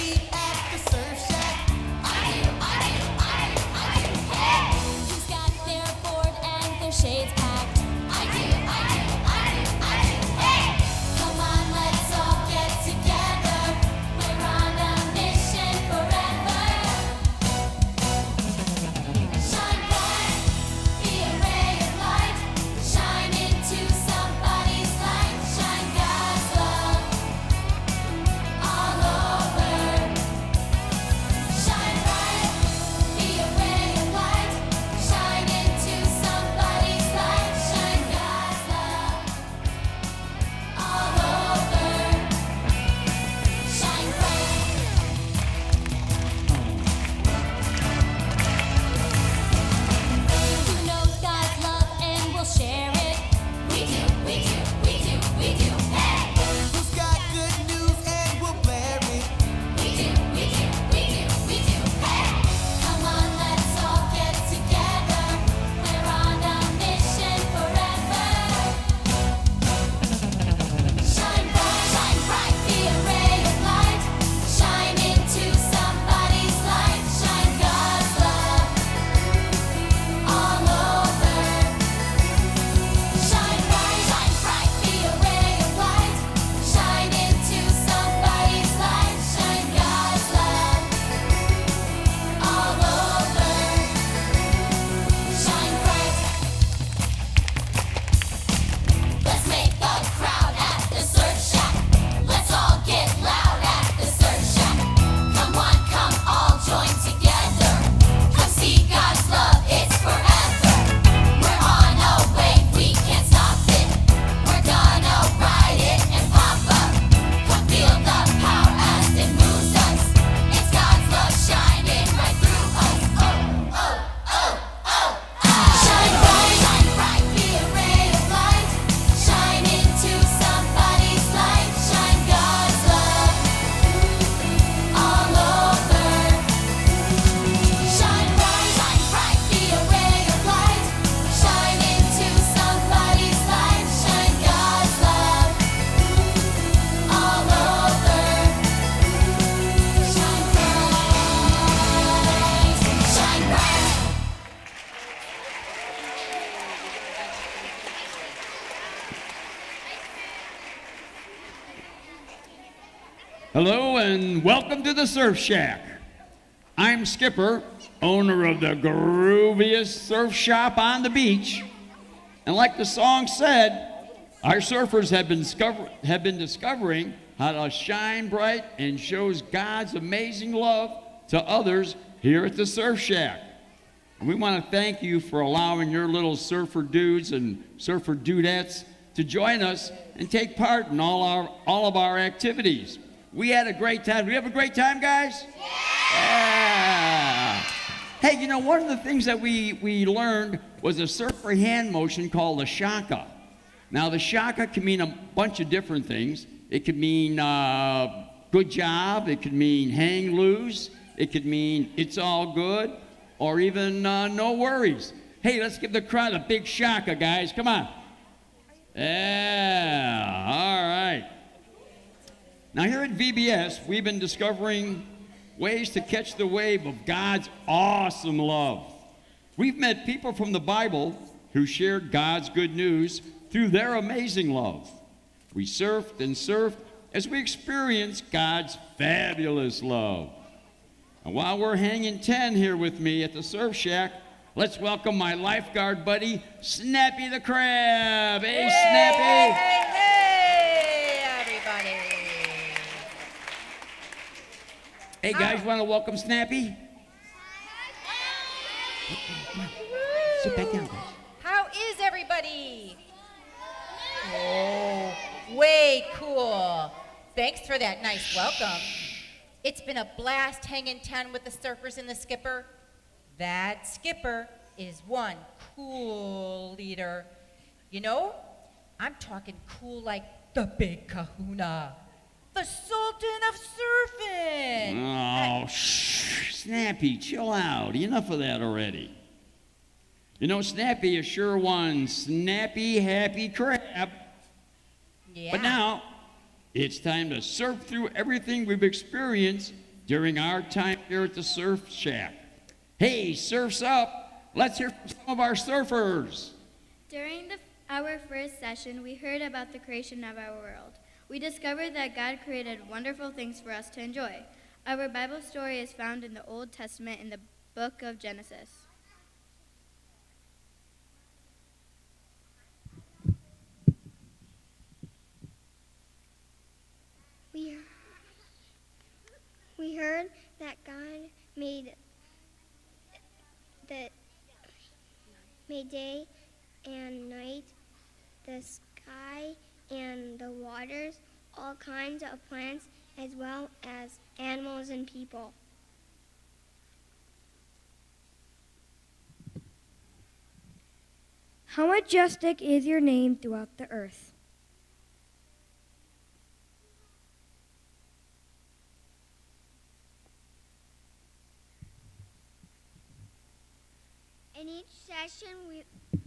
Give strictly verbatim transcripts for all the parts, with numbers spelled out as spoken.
Hello and welcome to the Surf Shack. I'm Skipper, owner of the grooviest surf shop on the beach. And like the song said, our surfers have been, discover have been discovering how to shine bright and shows God's amazing love to others here at the Surf Shack. And we want to thank you for allowing your little surfer dudes and surfer dudettes to join us and take part in all, our, all of our activities. We had a great time. Did we have a great time, guys? Yeah! Yeah. Hey, you know, one of the things that we, we learned was a surfer hand motion called the shaka. Now, the shaka can mean a bunch of different things. It could mean uh, good job. It could mean hang loose. It could mean it's all good, or even uh, no worries. Hey, let's give the crowd a big shaka, guys. Come on. Yeah, all right. Now here at V B S, we've been discovering ways to catch the wave of God's awesome love. We've met people from the Bible who shared God's good news through their amazing love. We surfed and surfed as we experienced God's fabulous love. And while we're hanging ten here with me at the Surf Shack, let's welcome my lifeguard buddy, Snappy the Crab. Hey, hey Snappy. Hey, hey, everybody. Hey, guys, want to welcome Snappy? Sit back down, guys. How is everybody? Oh, way cool. Thanks for that nice welcome. It's been a blast hanging ten with the surfers and the skipper. That skipper is one cool leader. You know, I'm talking cool like the Big Kahuna, the Sultan of Surfing. Oh, shh, Snappy, chill out. Enough of that already. You know, Snappy is sure one snappy, happy crab. Yeah. But now, it's time to surf through everything we've experienced during our time here at the Surf Shack. Hey, surf's up. Let's hear from some of our surfers. During the, our first session, we heard about the creation of our world. We discovered that God created wonderful things for us to enjoy. Our Bible story is found in the Old Testament in the book of Genesis. We, we heard that God made the made day and night, the sky and the waters, all kinds of plants, as well as animals and people. How majestic is your name throughout the earth. In each session, we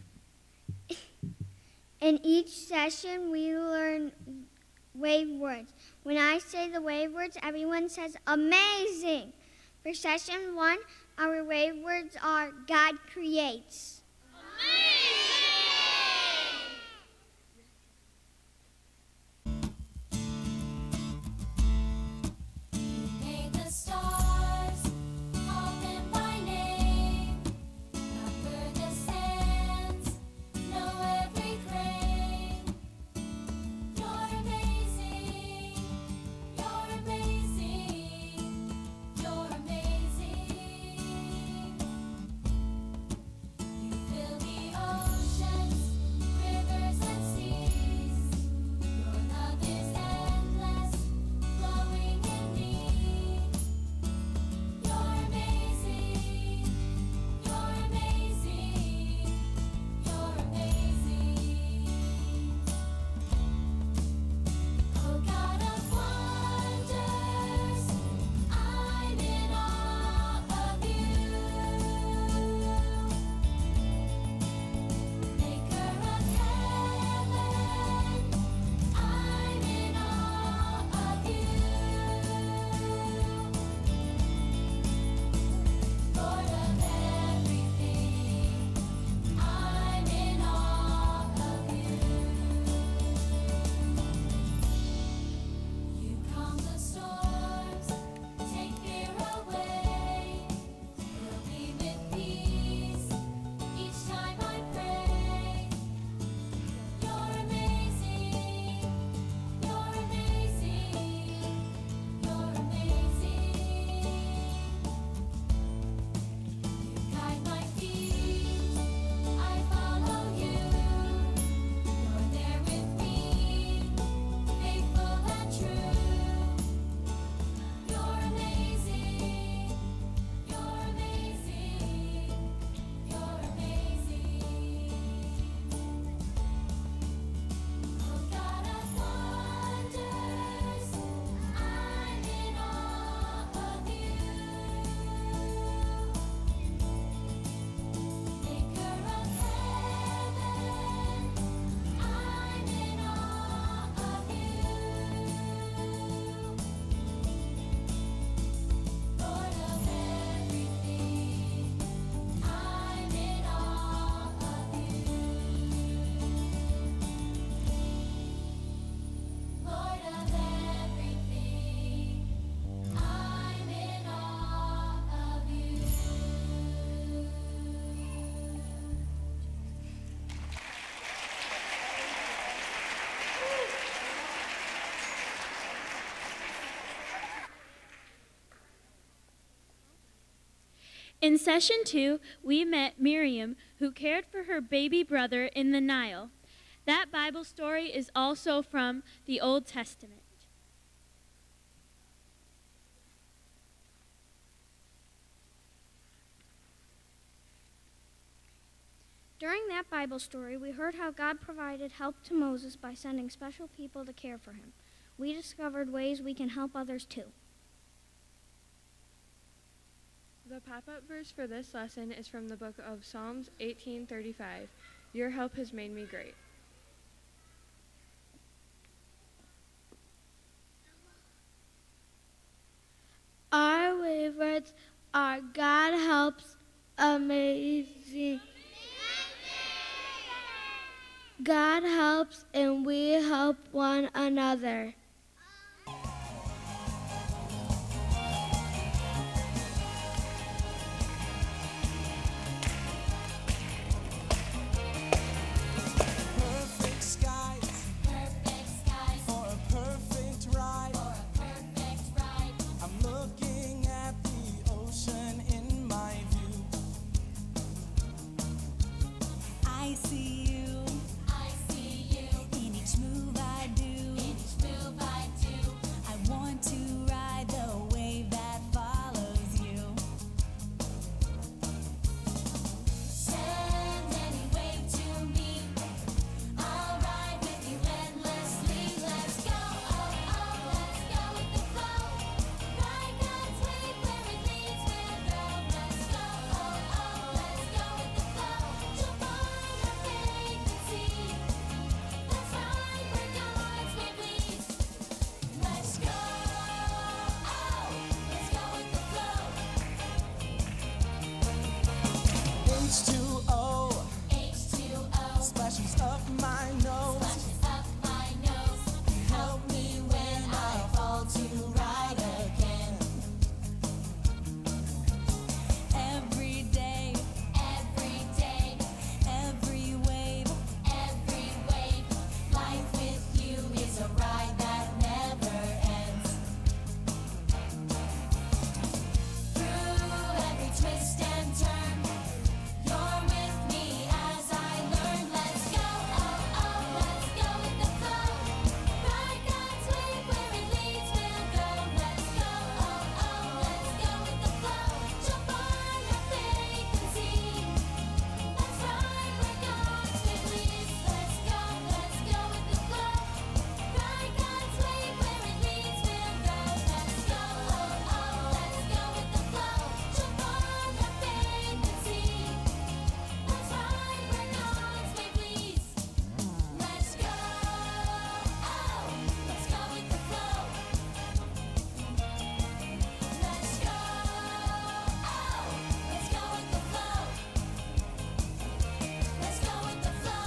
in each session we learn wave words. When I say the wave words, everyone says amazing. For session one, our wave words are God creates. In session two, we met Miriam, who cared for her baby brother in the Nile. That Bible story is also from the Old Testament. During that Bible story, we heard how God provided help to Moses by sending special people to care for him. We discovered ways we can help others too. The pop-up verse for this lesson is from the book of Psalms eighteen thirty-five. Your help has made me great. I are God helps amazing. God helps and we help one another. Perfect skies, Perfect skies for a perfect ride. for a perfect ride. I'm looking at the ocean in my view. I see you I see you in each move I do. in each move I do. I want to ride the wave that follows you. Send any wave to me. I'll ride with you endlessly. Let's go, oh oh, let's go with the flow. Ride God's wave where it leads, we'll go. Let's go, oh oh, let's go with the flow. Jump on our faith and see. Let's ride where God's wave leads. Let's go, oh, let's go with the flow. H two O H two O splashes up my nose. splashes up my nose. Help me when I fall to ride again. Every day, Every day, every wave, every wave. Life with you is a ride that never ends. Through every twist and turn, you're with me as I learn. Let's go, oh oh, let's go with the flow. Ride God's wave where it leads, we'll go. Let's go, oh oh, let's go with the flow. Jump on our faith and see. Let's ride where God's wave leads. Let's go, let's go with the flow. Ride God's wave where it leads, we'll go. Let's go, oh oh, let's go with the flow. Jump on our faith and see. Let's ride where God's wave leads. Let's go, oh, let's go with the flow. Let's go, oh, let's go with the flow. Let's go with the flow.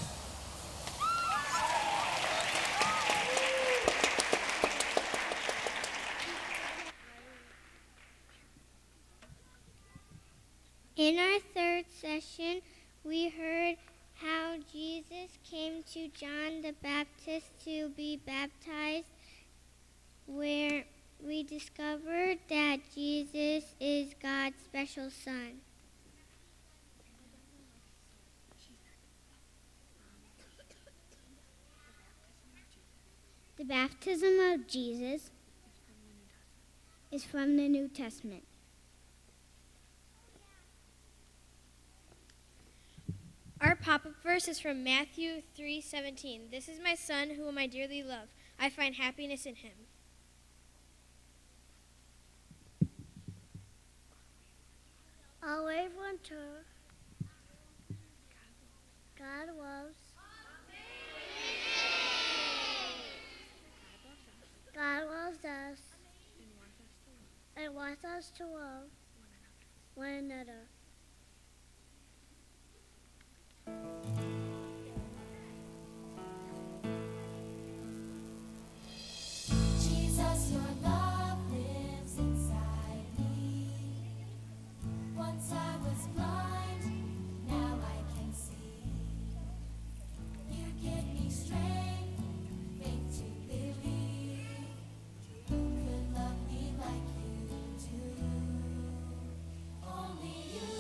In our third session, we heard how Jesus came to John the Baptist to be baptized, where we discovered that Jesus is God's special son. The baptism of Jesus is from the New Testament. Our pop-up verse is from Matthew three seventeen. This is my son whom I dearly love. I find happiness in him. I'll wave one tour. God loves. God loves us and wants us to love one another. Jesus, your love lives inside me. Once I was blind, now I can see. You give me strength, faith to believe. Who could love me like you do? Only you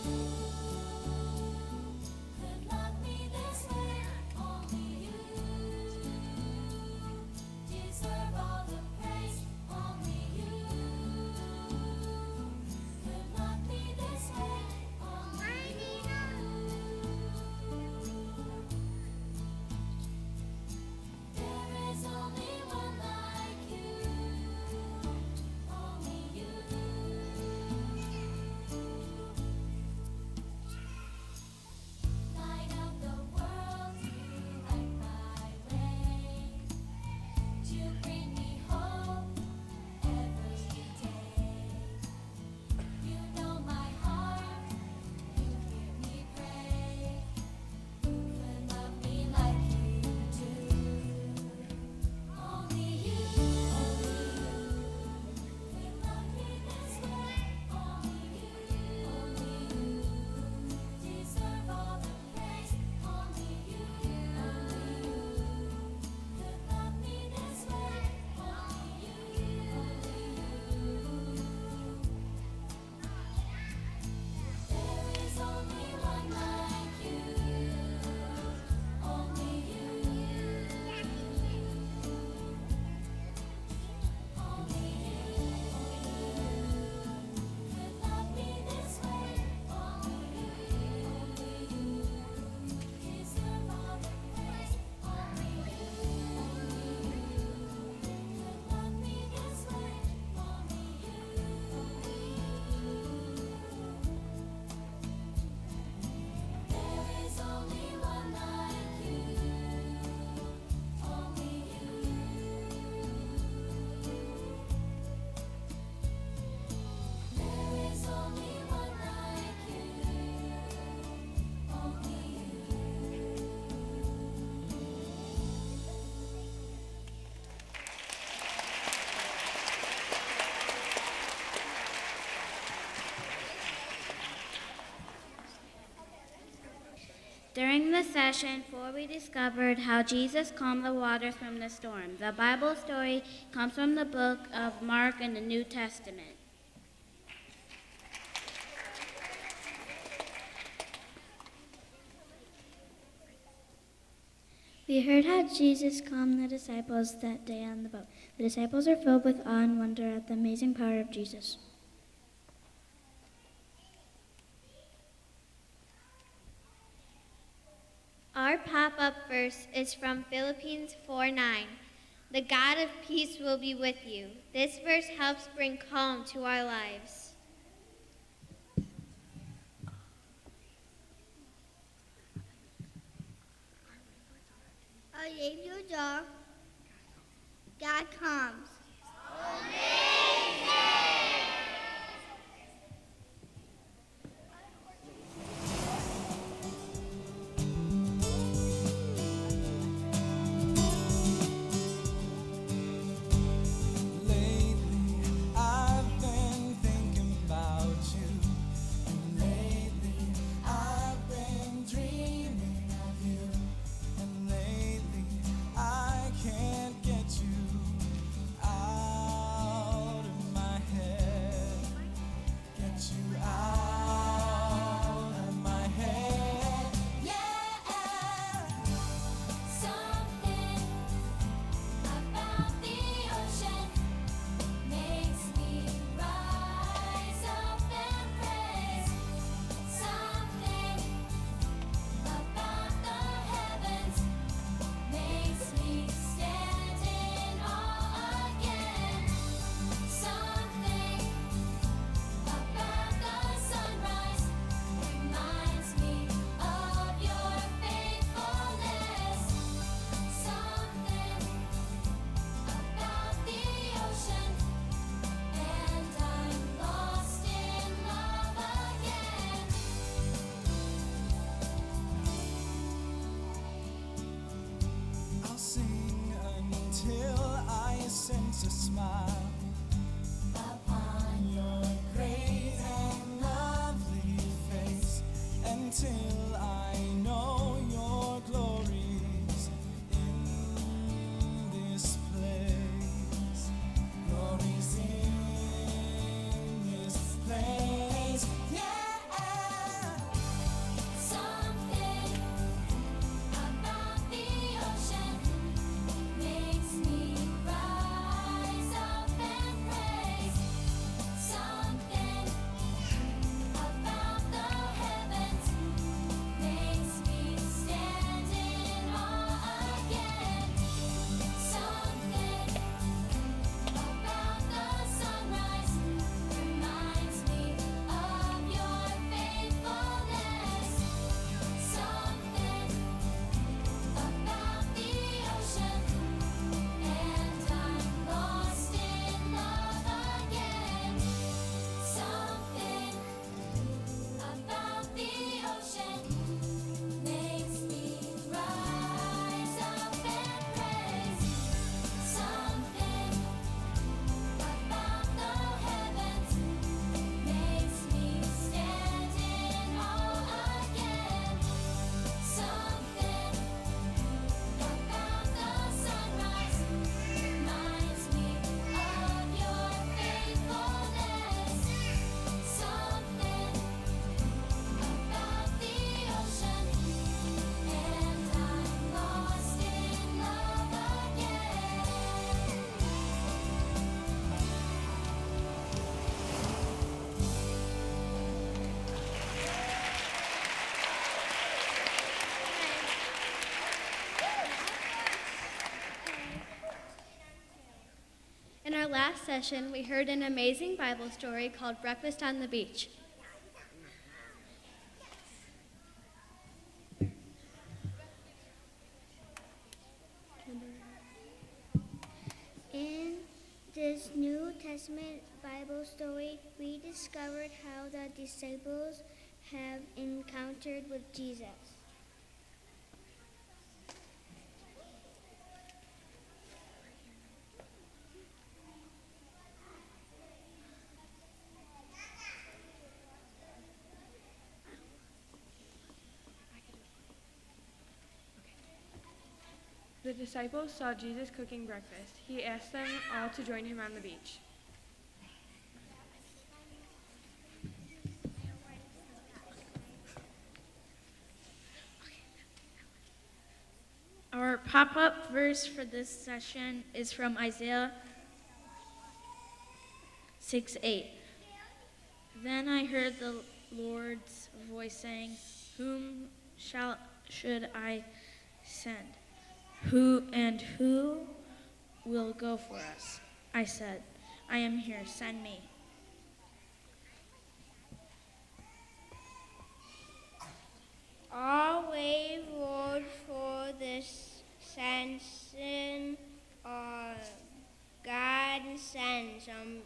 the session four, we discovered how Jesus calmed the waters from the storm. The Bible story comes from the book of Mark in the New Testament. We heard how Jesus calmed the disciples that day on the boat. The disciples are filled with awe and wonder at the amazing power of Jesus. Our pop-up verse is from Philippians four nine. The God of peace will be with you. This verse helps bring calm to our lives. A Savior jar, God comes. Lately, I've been thinking about you. And lately, I've been dreaming of you. And lately, I can't get you out of my head. Get you out of my head. Yeah, something about the ocean makes me rise up and praise. Something about the heavens makes me stand in awe again. Something about the sunrise reminds me of your faithfulness. Something about the ocean, and I'm lost in love again. I'll sing until I sense a smile upon your great and lovely face, until I know your glories in this place. Glories in this place. Yeah. Something about the ocean makes me rise up and praise. Something about the heavens makes me stand in awe again. Something about the sunrise reminds me of your faithfulness. Something about the ocean, and I'm lost in love again. Something about the ocean makes me rise up and praise. Something about the heavens makes me stand in awe again. Something about the sunrise reminds me of your faithfulness. Something about the ocean, and I'm lost in love again. In our last session, we heard an amazing Bible story called Breakfast on the Beach. In this New Testament Bible story, we discovered how the disciples have encountered with Jesus. The disciples saw Jesus cooking breakfast. He asked them all to join him on the beach. Our pop-up verse for this session is from Isaiah six eight. Then I heard the Lord's voice saying, "Whom shall should I send? Who and who will go for us?" I said, "I am here, send me." Our way forward for this session are God sends um,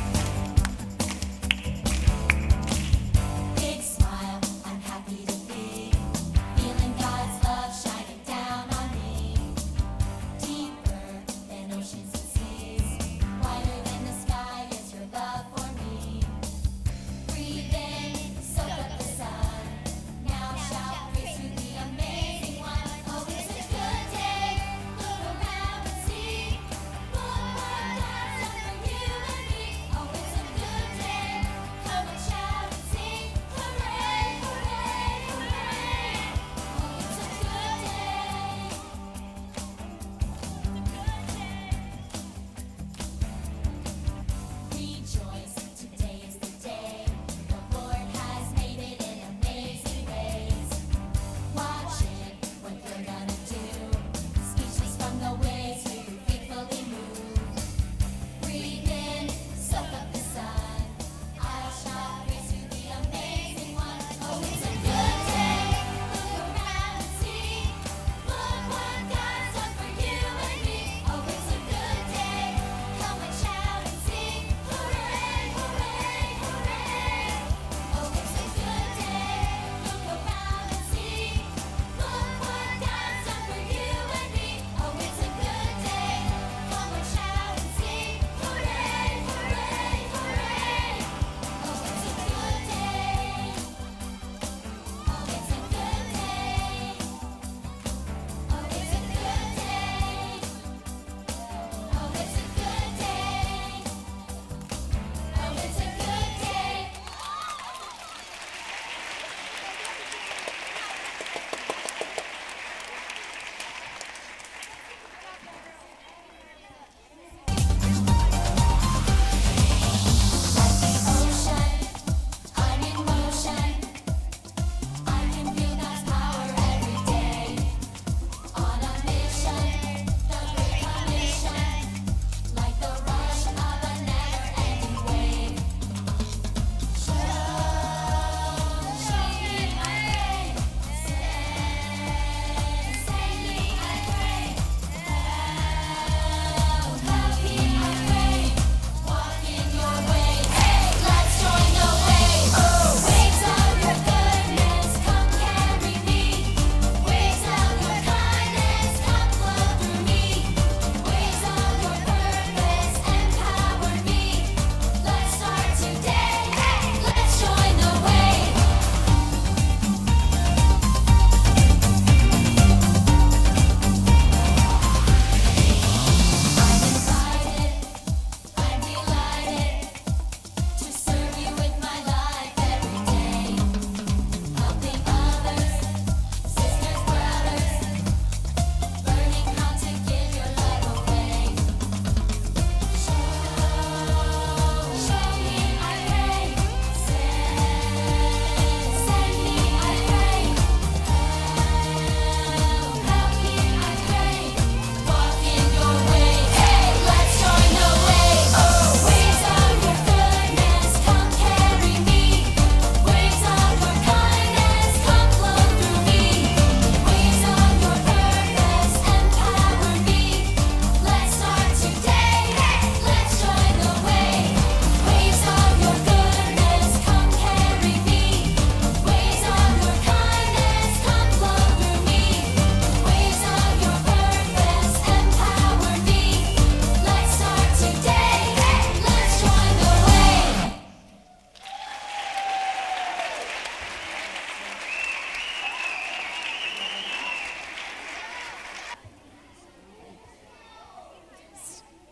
Big smile, I'm happy to be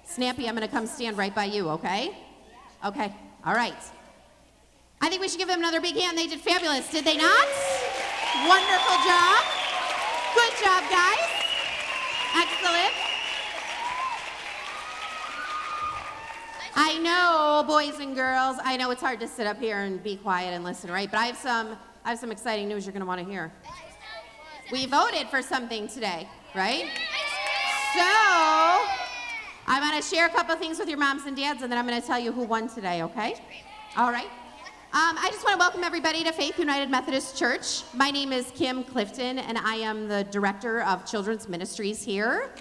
Snappy, I'm going to come stand right by you, okay? Okay, all right. I think we should give them another big hand. They did fabulous, did they not? Wonderful job. Good job, guys. Excellent. I know, boys and girls, I know it's hard to sit up here and be quiet and listen, right? But I have some, I have some exciting news you're going to want to hear. We voted for something today, right? So, I'm going to share a couple things with your moms and dads, and then I'm going to tell you who won today, okay? All right. Um, I just want to welcome everybody to Faith United Methodist Church. My name is Kim Clifton, and I am the Director of Children's Ministries here.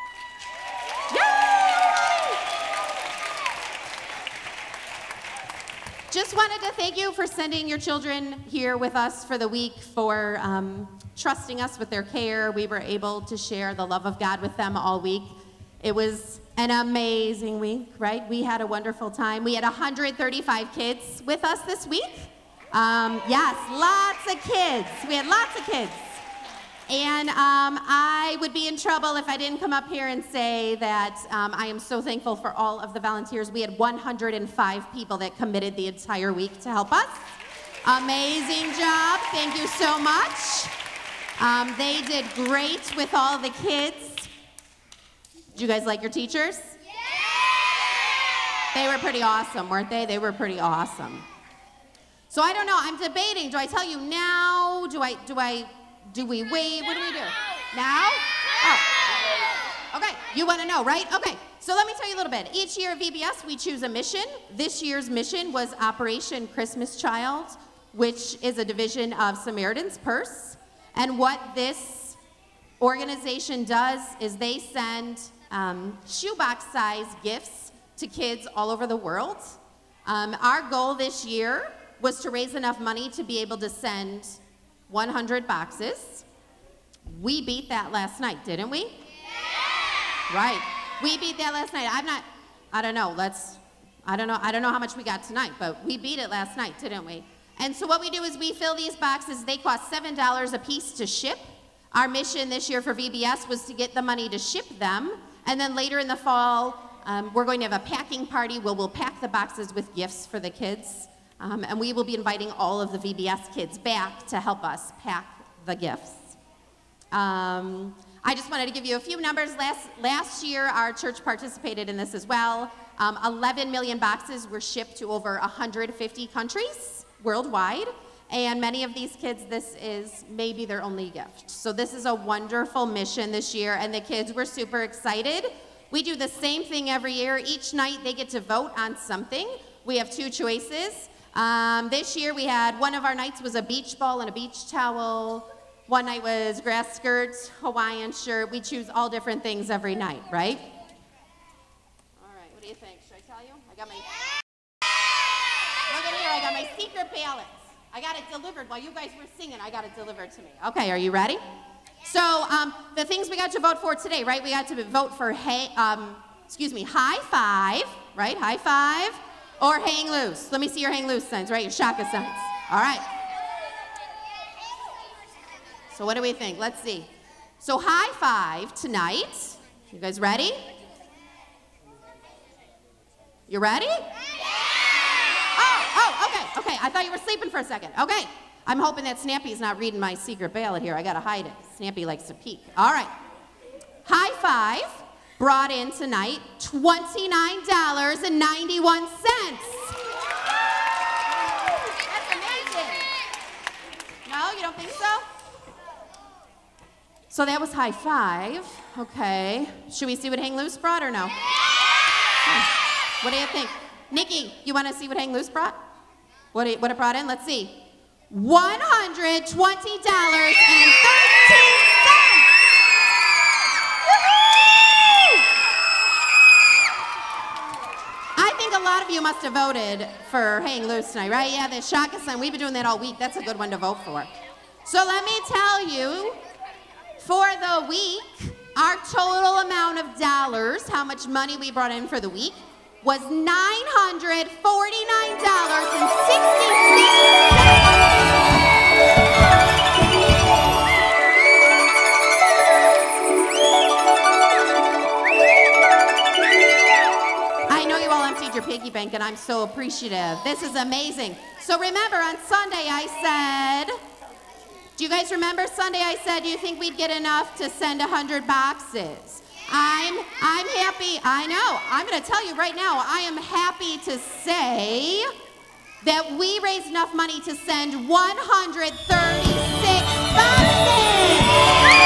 Just wanted to thank you for sending your children here with us for the week, for um, trusting us with their care. We were able to share the love of God with them all week. It was an amazing week, right? We had a wonderful time. We had one hundred thirty-five kids with us this week. Um, yes, lots of kids. We had lots of kids. And um, I would be in trouble if I didn't come up here and say that um, I am so thankful for all of the volunteers. We had one hundred five people that committed the entire week to help us. Amazing job. Thank you so much. Um, they did great with all the kids. Did you guys like your teachers? Yeah! They were pretty awesome, weren't they? They were pretty awesome. So I don't know. I'm debating. Do I tell you now? Do I, do I, do we wait? What do we do? Now? Oh. Okay, you want to know, right? Okay, so let me tell you a little bit. Each year at V B S, we choose a mission. This year's mission was Operation Christmas Child, which is a division of Samaritan's Purse. And what this organization does is they send um, shoebox-sized gifts to kids all over the world. Um, our goal this year was to raise enough money to be able to send one hundred boxes. We beat that last night, didn't we? Yeah. Right. We beat that last night. I'm not, I don't know, let's, I don't know, I don't know how much we got tonight, but we beat it last night, didn't we? And so what we do is we fill these boxes. They cost seven dollars a piece to ship. Our mission this year for V B S was to get the money to ship them. And then later in the fall, um, we're going to have a packing party where we'll pack the boxes with gifts for the kids. Um, and we will be inviting all of the V B S kids back to help us pack the gifts. Um, I just wanted to give you a few numbers. Last, last year, our church participated in this as well. Um, eleven million boxes were shipped to over one hundred fifty countries worldwide. And many of these kids, this is maybe their only gift. So this is a wonderful mission this year, and the kids were super excited. We do the same thing every year. Each night, they get to vote on something. We have two choices. Um, this year we had, one of our nights was a beach ball and a beach towel. One night was grass skirts, Hawaiian shirt. We choose all different things every night, right? All right, what do you think? Should I tell you? I got my, look at here, I got my secret ballots. I got it delivered while you guys were singing. I got it delivered to me. Okay, are you ready? So um, the things we got to vote for today, right? We got to vote for, hey, um, excuse me, high five, right? High five. Or hang loose. Let me see your hang loose signs, right? Your shaka signs. All right. So what do we think? Let's see. So high five tonight. You guys ready? You ready? Oh, oh, okay, okay. I thought you were sleeping for a second. Okay. I'm hoping that Snappy's not reading my secret ballot here. I gotta hide it. Snappy likes to peek. All right. High five brought in tonight twenty-nine dollars and ninety-one cents. That's amazing. No, you don't think so? So that was high five. Okay. Should we see what Hang Loose brought or no? What do you think? Nikki, you want to see what Hang Loose brought? What it, what it brought in? Let's see. one hundred twenty dollars and thirteen cents. I think a lot of you must have voted for Hang Loose tonight, right? Yeah, the Shaka sign. We've been doing that all week. That's a good one to vote for. So let me tell you, for the week, our total amount of dollars, how much money we brought in for the week, was nine hundred forty-nine dollars and sixty-six cents. Burbank, and I'm so appreciative. This is amazing. So remember, on Sunday I said, do you guys remember Sunday I said, do you think we'd get enough to send one hundred boxes? I'm, I'm happy, I know, I'm gonna tell you right now, I am happy to say that we raised enough money to send one hundred thirty-six boxes.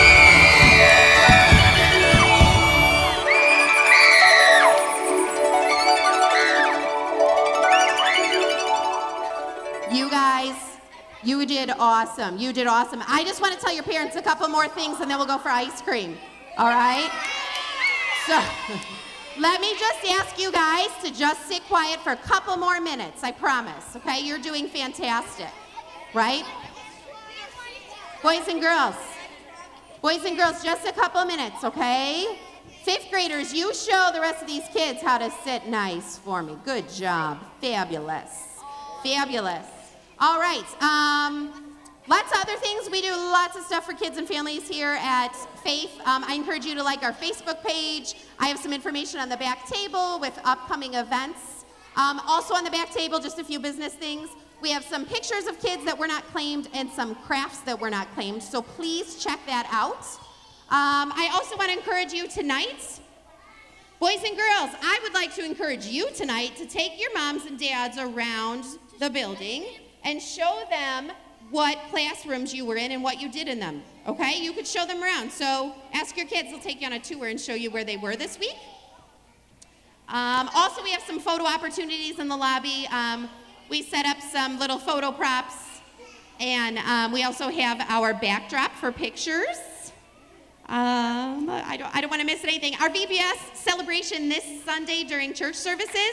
You guys, you did awesome. You did awesome. I just want to tell your parents a couple more things and then we'll go for ice cream. All right? So, let me just ask you guys to just sit quiet for a couple more minutes, I promise, okay? You're doing fantastic, right? Boys and girls, boys and girls, just a couple minutes, okay? Fifth graders, you show the rest of these kids how to sit nice for me. Good job. Fabulous. Fabulous. All right. Um, lots of other things. We do lots of stuff for kids and families here at Faith. Um, I encourage you to like our Facebook page. I have some information on the back table with upcoming events. Um, also on the back table, just a few business things. We have some pictures of kids that were not claimed and some crafts that were not claimed, so please check that out. Um, I also want to encourage you tonight, boys and girls, I would like to encourage you tonight to take your moms and dads around the building and show them what classrooms you were in and what you did in them, okay? You could show them around. So ask your kids, they'll take you on a tour and show you where they were this week. Um, also, we have some photo opportunities in the lobby. Um, we set up some little photo props, and um, we also have our backdrop for pictures. Um, I don't, I don't want to miss anything. Our V B S celebration this Sunday during church services.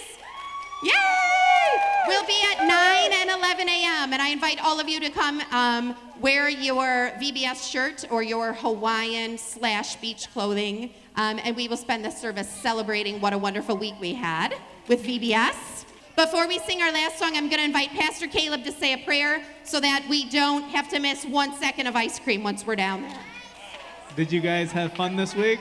Yay! We'll be at nine and eleven a m and I invite all of you to come um, wear your V B S shirt or your Hawaiian slash beach clothing, um, and we will spend the service celebrating what a wonderful week we had with V B S. Before we sing our last song, I'm going to invite Pastor Caleb to say a prayer so that we don't have to miss one second of ice cream once we're down there. Did you guys have fun this week?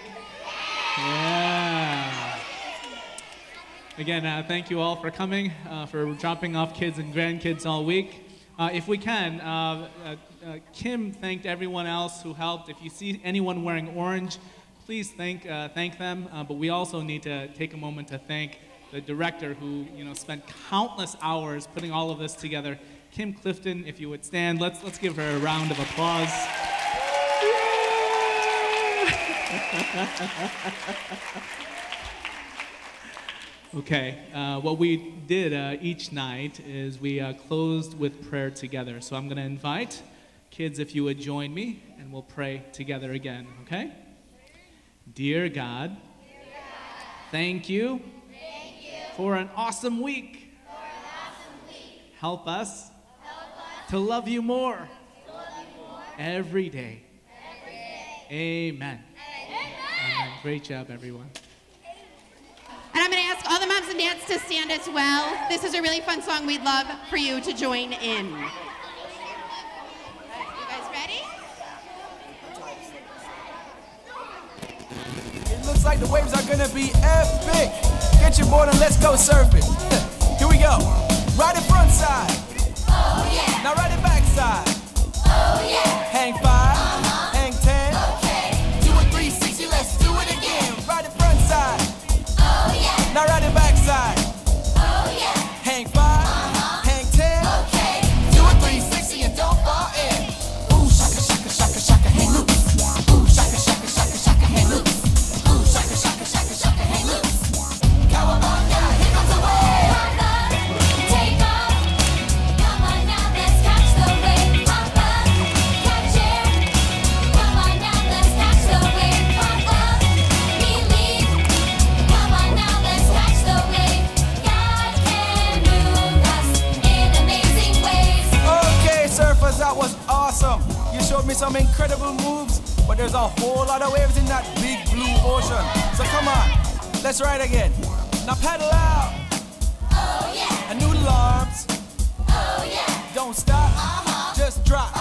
Yeah. Again, uh, thank you all for coming, uh, for dropping off kids and grandkids all week. Uh, if we can, uh, uh, uh, Kim thanked everyone else who helped. If you see anyone wearing orange, please thank, uh, thank them. Uh, but we also need to take a moment to thank the director who, you know, spent countless hours putting all of this together. Kim Clifton, if you would stand, let's, let's give her a round of applause. Okay, uh, what we did uh, each night is we uh, closed with prayer together. So I'm going to invite kids, if you would join me, and we'll pray together again, okay? Dear God, Dear God thank, you thank you for an awesome week. For an awesome week. Help us, Help us to love you more, to love you more every day. Every day. Amen. Amen. Amen. Great job, everyone. And I'm going to ask all the moms and dads to stand as well. This is a really fun song we'd love for you to join in. You guys ready? It looks like the waves are going to be epic. Get your board and let's go surfing. Here we go. Ride it front side. Oh, yeah. Now ride it back side. Oh, yeah. Hang five. Uh-huh. Hang ten. Okay. Do a three sixty. Let's do it again. Ride it front side. Oh, yeah. Now ride it back side. Oh, yeah. Hang five. Uh-huh. Hang ten. Okay. Do a three sixty and don't fall in. Ooh, shaka, shaka, shaka, shaka, hang loose. Ooh, shaka, shaka, shaka, shaka, hang loose. Ooh, shaka, shaka, shaka, shaka, hang loose. Cowabunga, here comes the wave. Hop up, take off. Come on now, let's catch the wave. Hop up, catch it. Come on now, let's catch the wave. Hop up, believe. Come on now, let's catch the wave. God can move us in amazing ways. Okay, surfers, that was awesome. You showed me some incredible moves, but there's a whole lot of waves in that big blue ocean. So come on, let's ride again. Now paddle out. Oh yeah. And noodle arms. Oh yeah. Don't stop. Uh-huh. Just drop.